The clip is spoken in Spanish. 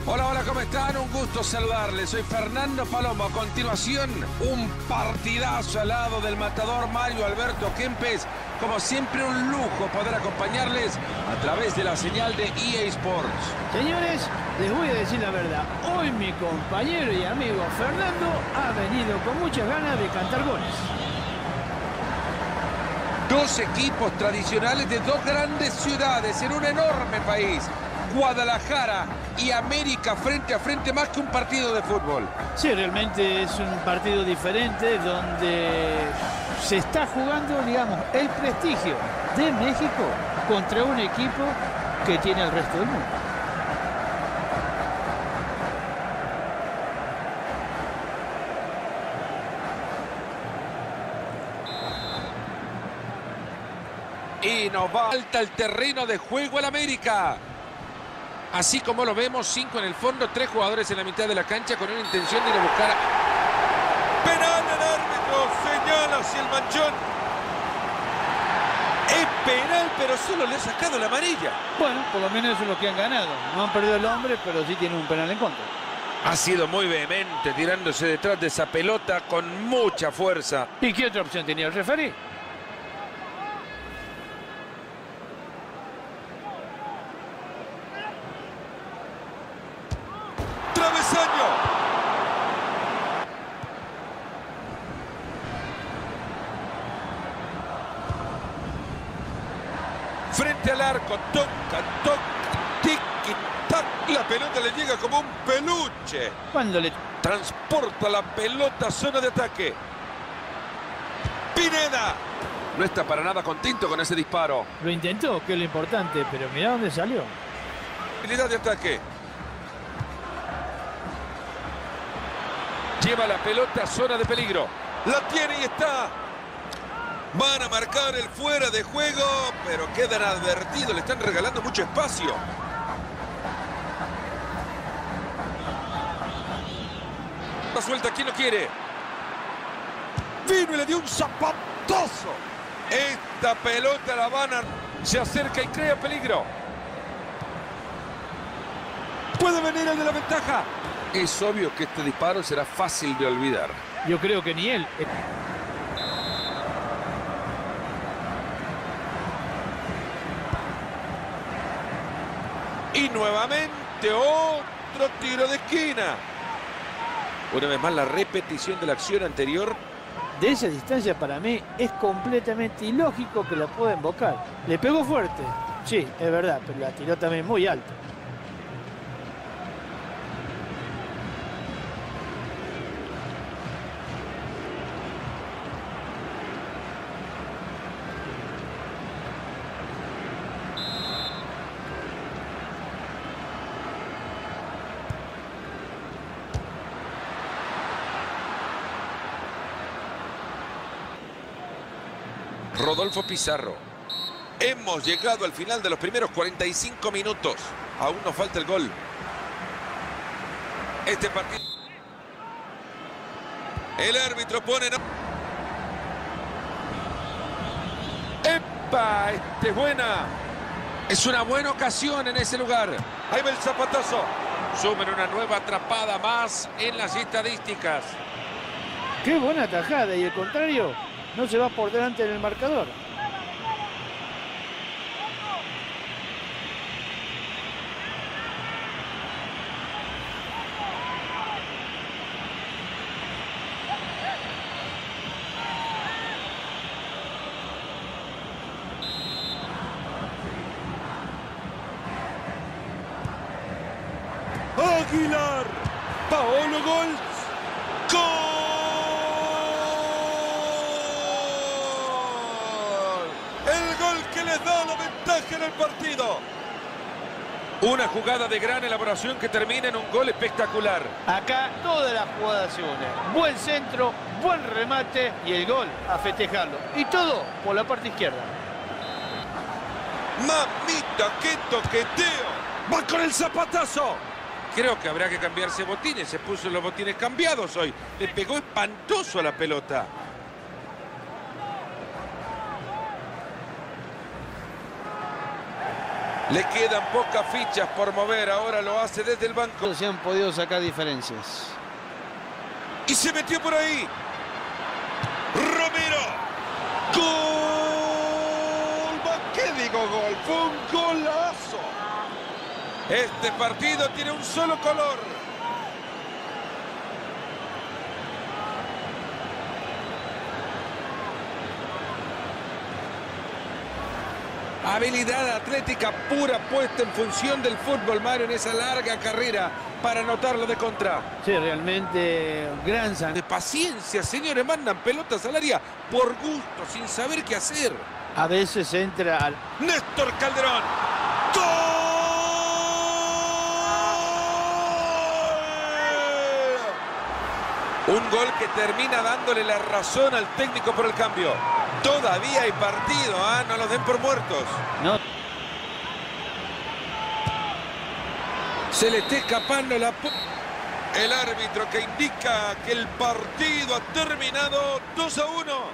Hola, hola, ¿cómo están? Un gusto saludarles. Soy Fernando Palomo. A continuación, un partidazo al lado del matador Mario Alberto Kempes. Como siempre, un lujo poder acompañarles a través de la señal de EA Sports. Señores, les voy a decir la verdad. Hoy mi compañero y amigo Fernando ha venido con muchas ganas de cantar goles. Dos equipos tradicionales de dos grandes ciudades en un enorme país. Guadalajara y América frente a frente, más que un partido de fútbol. Sí, realmente es un partido diferente donde se está jugando, digamos, el prestigio de México contra un equipo que tiene el resto del mundo. Y nos va alta el terreno de juego el América. Así como lo vemos, 5 en el fondo, 3 jugadores en la mitad de la cancha con una intención de ir a buscar. Penal, el árbitro señala hacia el manchón. Es penal, pero solo le ha sacado la amarilla. Bueno, por lo menos eso es lo que han ganado. No han perdido el hombre, pero sí tienen un penal en contra. Ha sido muy vehemente tirándose detrás de esa pelota con mucha fuerza. ¿Y qué otra opción tenía el referee? Travesaño. Frente al arco, toca, tiki-tac. La pelota le llega como un peluche. Cuando le... Transporta la pelota a zona de ataque. Pineda. No está para nada contento con ese disparo. Lo intentó, que es lo importante, pero mirá dónde salió. Habilidad de ataque. Lleva la pelota a zona de peligro. La tiene y está. Van a marcar el fuera de juego, pero quedan advertidos. Le están regalando mucho espacio. La suelta, ¿quién lo quiere? Vino y le dio un zapatazo. Esta pelota la van a... Se acerca y crea peligro. Puede venir el de la ventaja. Es obvio que este disparo será fácil de olvidar. Yo creo que ni él... Y nuevamente otro tiro de esquina. Una vez más la repetición de la acción anterior. De esa distancia para mí es completamente ilógico que la pueda invocar. Le pegó fuerte, sí, es verdad, pero la tiró también muy alto. Rodolfo Pizarro. Hemos llegado al final de los primeros 45 minutos. Aún nos falta el gol. Este partido... El árbitro pone... ¡Epa! ¡Este es buena! Es una buena ocasión en ese lugar. Ahí va el zapatazo. Sumen una nueva atrapada más en las estadísticas. ¡Qué buena atajada! Y el contrario no se va por delante en el marcador. Aguilar. Paolo Golz. ¡Gol! El gol que les da la ventaja en el partido. Una jugada de gran elaboración que termina en un gol espectacular. Acá todas las jugadas se unen. Buen centro, buen remate y el gol a festejarlo. Y todo por la parte izquierda. Mamita, qué toqueteo. Va con el zapatazo. Creo que habrá que cambiarse botines. Se puso los botines cambiados hoy. Le pegó espantoso a la pelota. Le quedan pocas fichas por mover, ahora lo hace desde el banco. Se han podido sacar diferencias. Y se metió por ahí. Romero. ¡Gol! ¿Qué digo gol? Fue un golazo. Este partido tiene un solo color. Habilidad atlética pura puesta en función del fútbol, Mario, en esa larga carrera para anotarlo de contra. Sí, realmente gran De paciencia, señores, mandan pelotas al área por gusto, sin saber qué hacer. A veces entra al... Néstor Calderón. ¡Gol! Un gol que termina dándole la razón al técnico por el cambio. Todavía hay partido, ¿ah? No los den por muertos. No. Se le está escapando la... El árbitro que indica que el partido ha terminado 2-1.